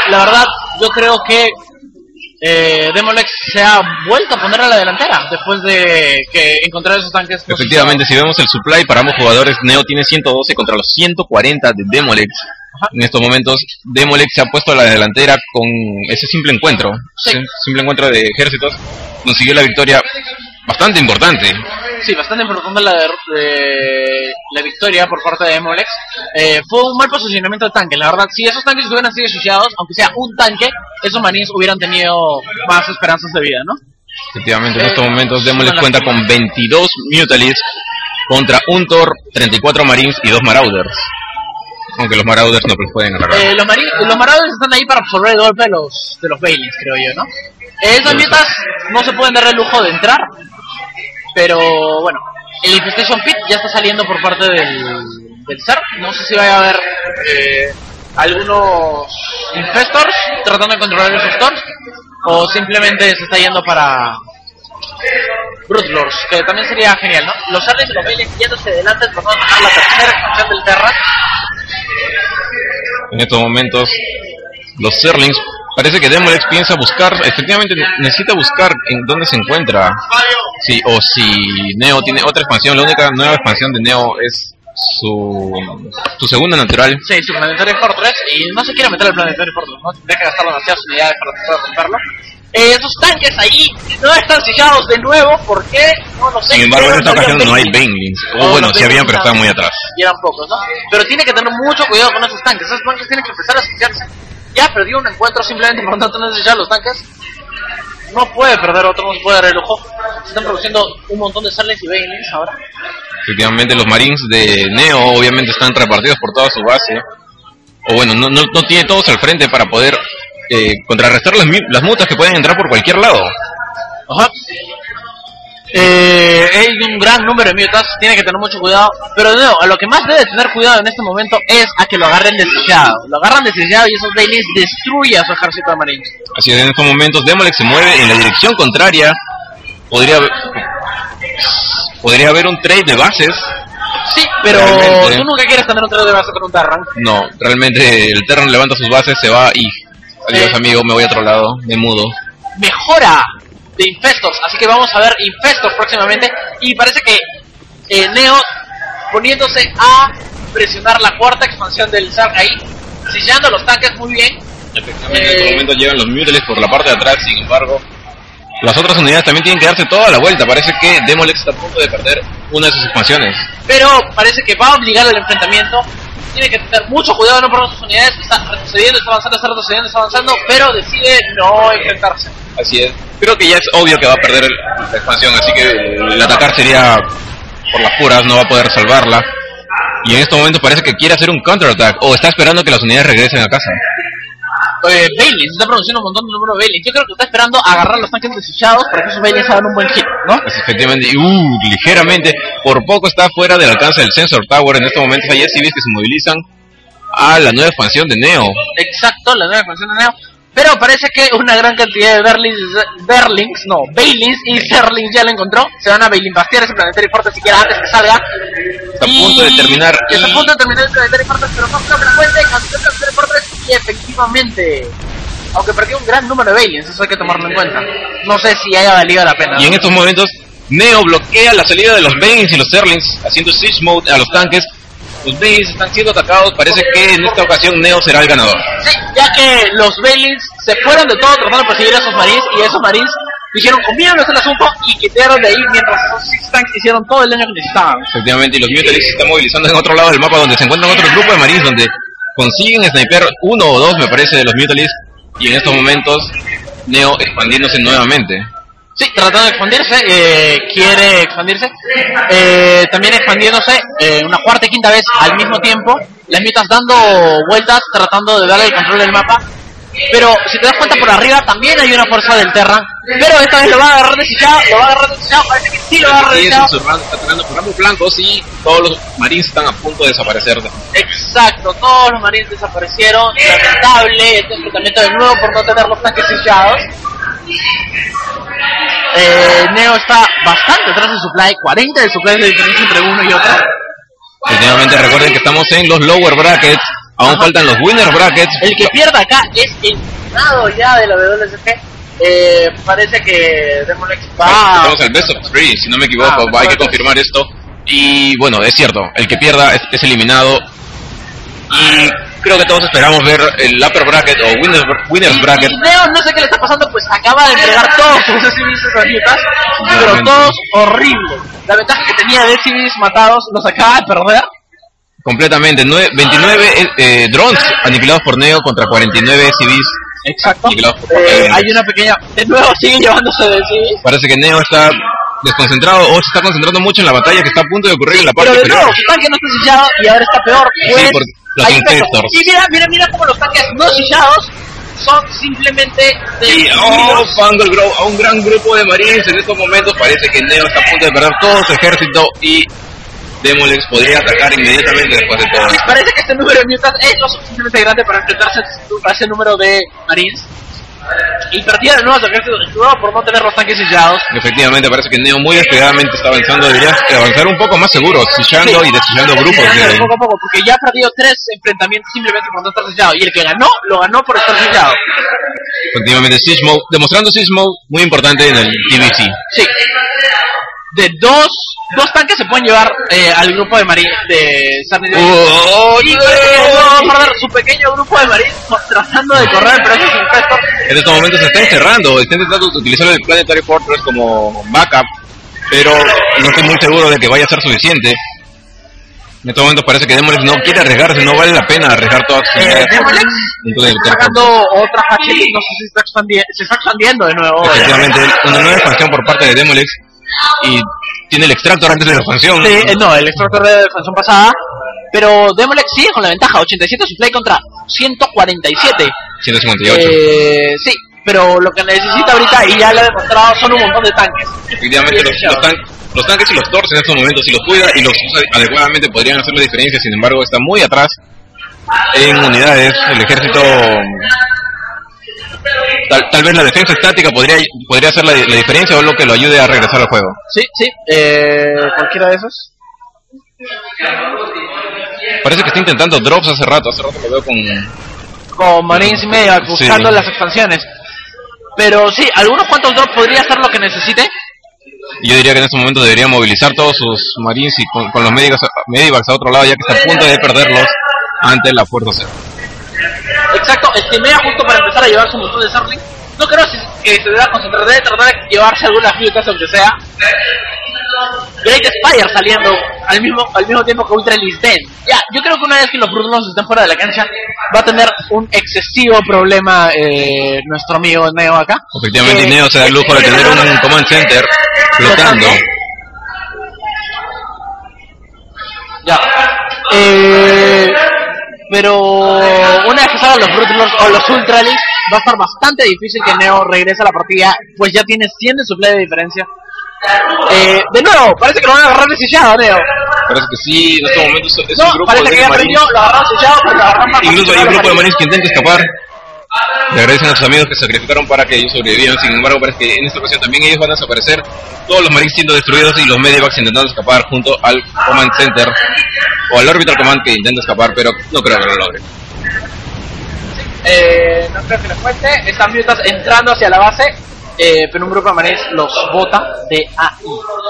la verdad, yo creo que Demolex se ha vuelto a poner a la delantera después de que encontrar esos tanques. Efectivamente, si vemos el supply para ambos jugadores, Neo tiene 112 contra los 140 de Demolex. Ajá. En estos momentos, Demolex se ha puesto a la delantera con ese simple encuentro. Sí. Ese simple encuentro de ejércitos consiguió la victoria bastante importante. Sí, bastante importante la victoria por parte de Demolex. Fue un mal posicionamiento de tanques, la verdad. Si esos tanques hubieran sido asociados, aunque sea un tanque, esos marines hubieran tenido más esperanzas de vida, ¿no? Efectivamente, en estos momentos Demolex cuenta con 22 Mutalisks contra un Thor, 34 Marines y 2 Marauders. Aunque los Marauders no los pueden agarrar. Los Marauders están ahí para absorber el golpe de los Bailins, creo yo, ¿no? Esas metas no se pueden dar el lujo de entrar. Pero bueno, el Infestation Pit ya está saliendo por parte del SER. No sé si vaya a haber algunos Infestors tratando de controlar esos Thors, o simplemente se está yendo para Broodlords, que también sería genial, ¿no? Los Arles y los Bailins yéndose adelante tratando de tomar la tercera expansión del Terra. En estos momentos, los Zerlings, parece que Demolex piensa buscar, efectivamente necesita buscar en dónde se encuentra. Sí, o si Neo tiene otra expansión. La única nueva expansión de Neo es su segunda natural. Sí, su Planetary Fortress. Y no se quiere meter al Planetary Fortress, ¿no? Tendría que gastar demasiadas unidades para tratar de romperlo. Esos tanques ahí no están sellados de nuevo. ¿Por qué? No lo sé. Sin embargo, en esta ocasión no hay Banelings. O bueno, si habían, pero estaban muy atrás. Y eran pocos, ¿no? Pero tiene que tener mucho cuidado con esos tanques. Esos tanques tienen que empezar a sellarse. Ya perdió un encuentro simplemente por no tener sellar los tanques. No puede perder otro, no se puede dar el ojo. Se están produciendo un montón de Sarlings y Banelings ahora. Efectivamente, los Marines de Neo obviamente están repartidos por toda su base. O bueno, no tiene todos al frente para poder contrarrestar las mutas que pueden entrar por cualquier lado. Ajá. Hay un gran número de mutas, tiene que tener mucho cuidado. Pero de nuevo, a lo que más debe tener cuidado en este momento es a que lo agarren desechado. Lo agarran desechado y esos Bailins destruyen a su ejército de marines. Así es, en estos momentos Demolex se mueve en la dirección contraria. Podría haber un trade de bases. Sí, pero tú nunca quieres tener un trade de bases con un Terran. No, realmente el Terran levanta sus bases, se va y... Adiós amigo, me voy a otro lado, me mudo. Mejora de Infestors, así que vamos a ver Infestors próximamente. Y parece que Neo poniéndose a presionar la cuarta expansión del Zerg ahí, sellando los tanques muy bien. Efectivamente, en este momento llegan los Mutalisks por la parte de atrás, sin embargo las otras unidades también tienen que darse toda la vuelta. Parece que Demolex está a punto de perder una de sus expansiones, pero parece que va a obligar al enfrentamiento. Tiene que tener mucho cuidado de no perder sus unidades. Está retrocediendo, está avanzando, pero decide no enfrentarse. Así es. Creo que ya es obvio que va a perder la expansión, así que el atacar sería por las puras, no va a poder salvarla. Y en este momento parece que quiere hacer un counterattack, o está esperando que las unidades regresen a casa. Bailins, está produciendo un montón de número de Bailins. Yo creo que está esperando agarrar los tanques desechados para que esos Bailins hagan un buen hit, ¿no? Pues efectivamente, ligeramente, por poco está fuera del alcance del Sensor Tower. En estos momentos hay SCVs que se movilizan a la nueva expansión de Neo. Exacto, la nueva expansión de Neo. Pero parece que una gran cantidad de Bailins y Zerlings ya la encontró. Se van a Bailin-bastear ese Planetary Fortress siquiera antes que salga. Está a punto de terminar. Está a punto de terminar el Planetary Fortress, pero no creo que la cuente. Canceló el Planetary Fortress y efectivamente, aunque perdió un gran número de Bailins, eso hay que tomarlo en cuenta. No sé si haya valido la pena. Y en estos momentos, Neo bloquea la salida de los Bailins y los Zerlings, haciendo Siege Mode a los tanques. Los Bailins están siendo atacados, parece que en esta ocasión Neo será el ganador. Sí, ya que los Bailins se fueron de todo tratando de perseguir a esos Marines, y esos Marines dijeron, conmigo no es el asunto, y quitaron de ahí mientras esos Six Tanks hicieron todo el daño que necesitaban. Efectivamente, y los Mutalisks se están movilizando en otro lado del mapa, donde se encuentran otro grupo de Marines, donde consiguen sniper uno o dos, me parece, de los Mutalisks, y en estos momentos Neo expandiéndose nuevamente. Sí, tratando de expandirse, quiere expandirse, también expandiéndose una cuarta y quinta vez al mismo tiempo, las mitas dando vueltas, tratando de darle el control del mapa, pero si te das cuenta por arriba también hay una fuerza del Terran, pero esta vez lo va a agarrar desechado, parece que sí lo va a agarrar desechado. Está atacando por ambos flancos y todos los marines están a punto de desaparecer. Exacto, todos los marines desaparecieron, lamentable este enfrentamiento de nuevo por no tener los tanques sellados. Neo está bastante atrás de supply, 40 de supply de diferencia entre uno y otro. Efectivamente, recuerden que estamos en los lower brackets Aún faltan los Winner Brackets. El que pierda acá es eliminado ya de la WSG. Parece que Demolex va... Estamos al Best of 3, si no me equivoco, hay que confirmar esto. Y bueno, es cierto, el que pierda es eliminado. Y creo que todos esperamos ver el Upper Bracket o Winners Bracket. Y Neo, no sé qué le está pasando, pues acaba de entregar todos sus SCVs esas mitas, pero todos horribles. La ventaja que tenía de SCVs matados los acaba de perder. Completamente, 29 drones aniquilados por Neo contra 49 SCVs. Exacto. Aniquilados por Hay una pequeña... De nuevo sigue llevándose de SCVs. Parece que Neo está desconcentrado o se está concentrando mucho en la batalla que está a punto de ocurrir en la parte pero de inferior. nuevo, su tanque no está sellado y ahora está peor. Pues, Sí, por los infectors. Y mira cómo los tanques no sellados son simplemente Y Fungal Grove, a un gran grupo de marines en estos momentos. Parece que Neo está a punto de perder todo su ejército y Demolex podría atacar inmediatamente después de todo. Parece que este número de mutants es lo suficientemente grande para enfrentarse a ese número de marines. Y perdía de nuevo su ejército por no tener los tanques sellados. Efectivamente, parece que Neo muy despegadamente está avanzando. Debería avanzar un poco más seguro, sellando y desellando grupos. Poco a poco, porque ya ha perdido 3 enfrentamientos simplemente por no estar sellado. Y el que ganó, lo ganó por estar sellado. Efectivamente, Siege Mode, demostrando Siege Mode muy importante en el TBC. Sí. De dos tanques se pueden llevar al grupo de marines de Sarni. Y va a perder su pequeño grupo de marines tratando de correr, pero esos infectos. En estos momentos se está encerrando, está intentando utilizar el Planetary Fortress como backup, pero no estoy muy seguro de que vaya a ser suficiente. En estos momentos parece que Demolex no quiere arriesgarse, no vale la pena arriesgar todas sus unidades. Demolex está sacando otra Hatchet, no sé si se está expandiendo de nuevo. Efectivamente, una nueva expansión por parte de Demolex. Y tiene el extractor antes de la expansión. Sí, no, el extractor de la expansión pasada. Pero Demolex sigue con la ventaja, 87 supply contra 147. 158. Sí, pero lo que necesita ahorita, y ya lo ha demostrado, son un montón de tanques. Efectivamente, los tanques y los torres en estos momentos, si los cuida y los usa adecuadamente, podrían hacer la diferencia. Sin embargo, está muy atrás en unidades. El ejército... Tal vez la defensa estática podría hacer la diferencia o lo que lo ayude a regresar al juego. Sí, cualquiera de esos. Parece que está intentando drops hace rato lo veo con Marines y media, buscando las expansiones. Pero sí, algunos cuantos drops podría ser lo que necesite. Yo diría que en este momento debería movilizar todos sus Marines y con los Medivacs a otro lado, ya que está a punto de perderlos ante la fuerza cero. Exacto, estimea justo para empezar a llevarse un montón de Zerling. No creo que se deba concentrar, debe tratar de llevarse algunas frutas aunque sea. Great Spire saliendo al mismo tiempo que Ultra Lisden. Ya, yo creo que una vez que los Brutlos estén fuera de la cancha va a tener un excesivo problema nuestro amigo Neo acá. Efectivamente, Neo se da el lujo de tener un command center flotando. Ya. Pero una vez que salgan los Brutlords o los Ultralisk, va a estar bastante difícil que Neo regrese a la partida, pues ya tiene 100 de supply de diferencia. De nuevo, parece que lo van a agarrar de sellado, Neo. Parece que sí, en estos momentos es no, un grupo parece de que ya marines. aprendió, lo agarraron sellado, pero lo agarraron más. Incluso hay un grupo de marines que intenta escapar. Le agradecen a sus amigos que sacrificaron para que ellos sobrevivan. Sin embargo, parece que en esta ocasión también ellos van a desaparecer. Todos los marines siendo destruidos y los Medivacs intentando escapar junto al Command Center o al Orbital Command que intenta escapar, pero no creo que lo logre. No creo que les cuente. Están mutas entrando hacia la base, pero un grupo de marines los bota de ahí.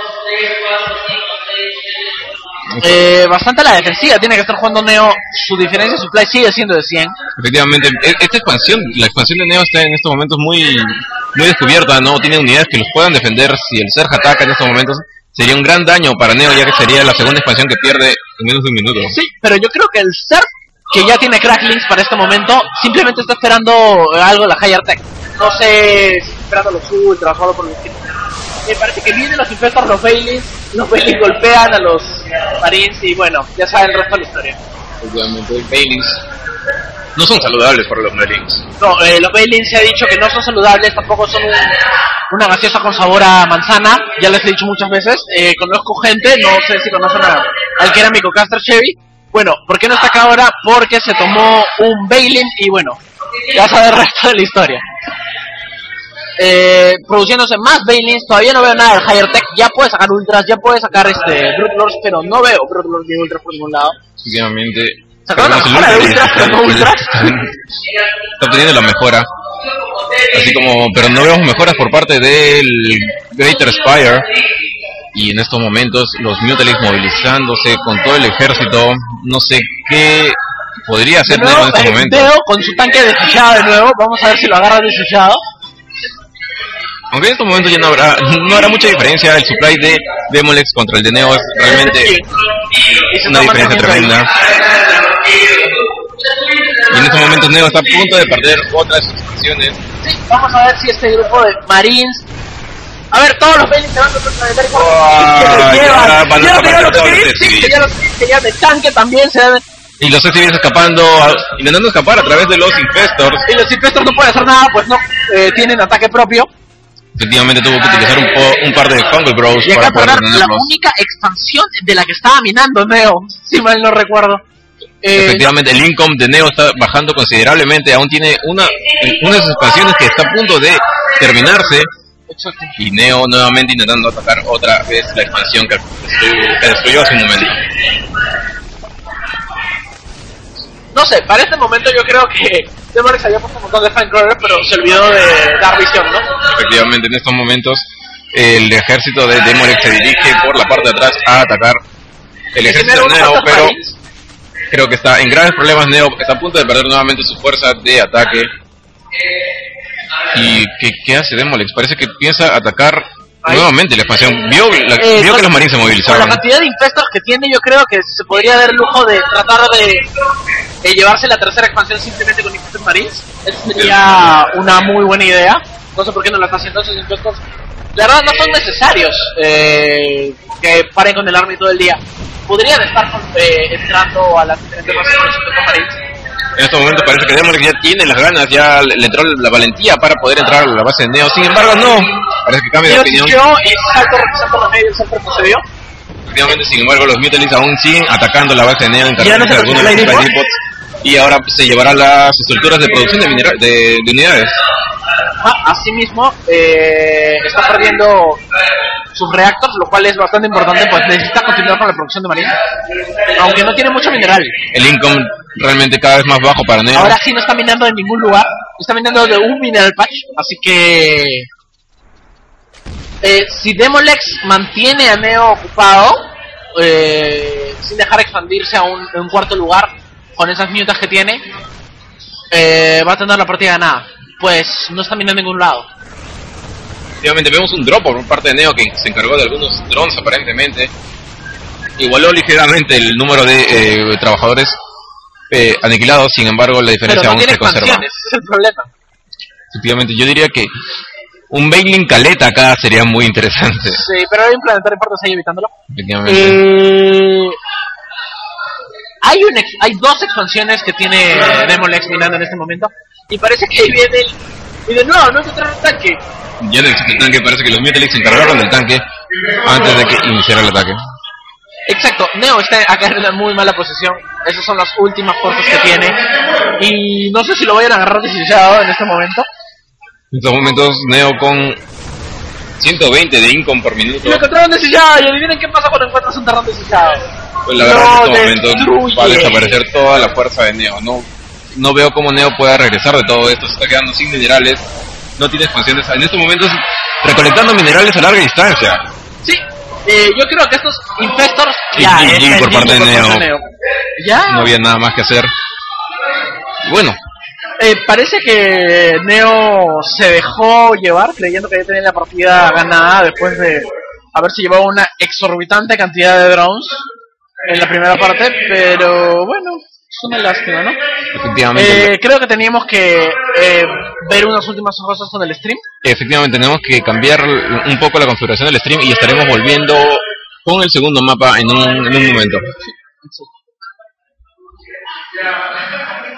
Bastante a la defensiva tiene que estar jugando Neo. Su diferencia de supply sigue siendo de 100. Efectivamente, esta expansión, la expansión de Neo está en estos momentos muy descubierta. No tiene unidades que los puedan defender. Si el Zerg ataca en estos momentos, sería un gran daño para Neo, ya que sería la segunda expansión que pierde en menos de un minuto. Sí, pero yo creo que el Zerg, que ya tiene cracklings para este momento, simplemente está esperando algo de la Higher Tech. No sé si está esperando los ultras o algo por el estilo. Me parece que vienen los infectos, los Bailins golpean a los Marines y bueno, ya saben el resto de la historia. Obviamente, los Bailins no son saludables para los Marines. No, los Bailins se ha dicho que no son saludables, tampoco son una gaseosa con sabor a manzana, ya les he dicho muchas veces. Conozco gente, no sé si conocen al que era mi co-caster Chevy. Bueno, ¿por qué no está acá ahora? Porque se tomó un Bailin y bueno, ya sabe el resto de la historia. Produciéndose más Bailins, todavía no veo nada del Higher Tech. Ya puede sacar Ultras, ya puede sacar Brutlords, pero no veo Brutlords ni Ultras por ningún lado. Efectivamente, Sacó una mejora de ultras, pero no ultras. Está obteniendo la mejora. Así como, pero no vemos mejoras por parte del Greater Spire. Y en estos momentos los Mutalix movilizándose con todo el ejército. No sé qué podría hacer Neo en estos momentos. Neo con su tanque desechado de nuevo. Vamos a ver si lo agarra desechado. Aunque en estos momentos ya no habrá mucha diferencia. El supply de Demolex contra el de Neo es realmente una diferencia tremenda. Y en estos momentos Neo está a punto de perder otras expansiones. Sí, vamos a ver si este grupo de Marines... A ver, todos los Bailings se van contra el planetario. Que ya de tanque también se deben... Y los SCVs escapando, intentando escapar a través de los Infestors. Y los Infestors no pueden hacer nada, pues no, tienen ataque propio. Efectivamente tuvo que utilizar un par de Fungal Bros y acá para poder la única expansión de la que estaba minando Neo, si mal no recuerdo. Efectivamente, el income de Neo está bajando considerablemente. Aún tiene una de sus expansiones que está a punto de terminarse. Exacto. Y Neo nuevamente intentando atacar otra vez la expansión que destruyó hace un momento. No sé, para este momento yo creo que Demolex había puesto un montón de Finecrawler, pero se olvidó de dar visión, ¿no? Efectivamente, en estos momentos el ejército de Demolex se dirige por la parte de atrás a atacar el ejército de Neo, pero creo que está en graves problemas. Neo está a punto de perder nuevamente su fuerza de ataque. ¿Y qué hace Demolex? Parece que piensa atacar nuevamente la expansión. Vio que los Marines se movilizaron. Con la cantidad de Infestors que tiene, yo creo que se podría dar el lujo de tratar de llevarse la tercera expansión simplemente con Infestors Marines. Eso sería una muy buena idea. No sé por qué no lo está haciendo. Esos Infestors, la verdad, no son necesarios que paren con el Army todo el día. Podrían estar entrando a las diferentes bases con los Infestors Marines. En estos momentos parece que Demolex ya tiene las ganas, ya le entró la valentía para poder entrar a la base de Neo. Sin embargo, no. Parece que cambia de opinión. Salto representando los medios, salto retrocedió. Efectivamente, sin embargo, los Mutalix aún siguen atacando la base de Neo, encargándose de algunos de los supply depots. Y ahora se llevará las estructuras de producción de unidades. Asimismo, está perdiendo sus reactors, lo cual es bastante importante, pues necesita continuar con la producción de marina, aunque no tiene mucho mineral. El income realmente cada vez más bajo para Neo. Ahora sí no está minando en ningún lugar, está minando de un mineral patch, así que si Demolex mantiene a Neo ocupado, sin dejar expandirse a un cuarto lugar con esas minutas que tiene, va a tener la partida ganada, pues no está minando en ningún lado. Efectivamente vemos un drop por parte de Neo que se encargó de algunos drones aparentemente. Igualó ligeramente el número de trabajadores aniquilados, sin embargo la diferencia no aún se conserva. Ese es el problema. Efectivamente, yo diría que un Bailin Caleta acá sería muy interesante. Sí, pero hay un planetario Partos ahí evitándolo. Efectivamente. Hay dos expansiones que tiene Demolex minando en este momento. Y parece que ahí viene y de nuevo, no encontraron el tanque. Ya no existe el tanque, parece que los Mutalix se encargaron del tanque antes de que iniciara el ataque. Exacto, Neo está acá en una muy mala posición. Esas son las últimas fuerzas que tiene. Y no sé si lo vayan a agarrar desechado en este momento. En estos momentos Neo con 120 de income por minuto. Y lo encontraron desechado, y adivinen qué pasa cuando encuentras un terreno desechado. Pues la verdad en estos momentos va a desaparecer toda la fuerza de Neo. No veo cómo Neo pueda regresar de todo esto. Se está quedando sin minerales, no tiene expansiones. En estos momentos recolectando minerales a larga distancia. Sí, yo creo que estos Infestors ya por parte de Neo. Ya no había nada más que hacer. Y bueno, parece que Neo se dejó llevar creyendo que ya tenía la partida ganada después de haberse llevado una exorbitante cantidad de drones en la primera parte, pero bueno, es una lástima, ¿no? Efectivamente. Creo que teníamos que ver unas últimas cosas con el stream. Efectivamente, tenemos que cambiar un poco la configuración del stream y estaremos volviendo con el segundo mapa en un momento. Sí.